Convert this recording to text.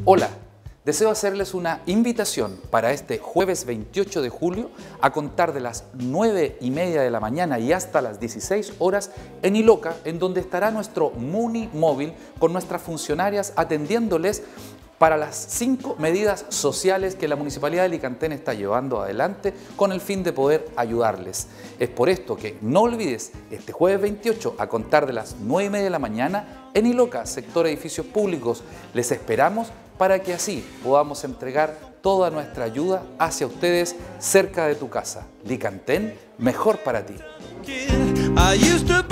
Hola, deseo hacerles una invitación para este jueves 28 de julio a contar de las 9:30 de la mañana y hasta las 16 horas en Iloca, en donde estará nuestro Muni móvil con nuestras funcionarias atendiéndoles para las 5 medidas sociales que la Municipalidad de Licantén está llevando adelante con el fin de poder ayudarles. Es por esto que no olvides este jueves 28 a contar de las 9:30 de la mañana en Iloca, sector edificios públicos. Les esperamos para que así podamos entregar toda nuestra ayuda hacia ustedes cerca de tu casa. Licantén, mejor para ti.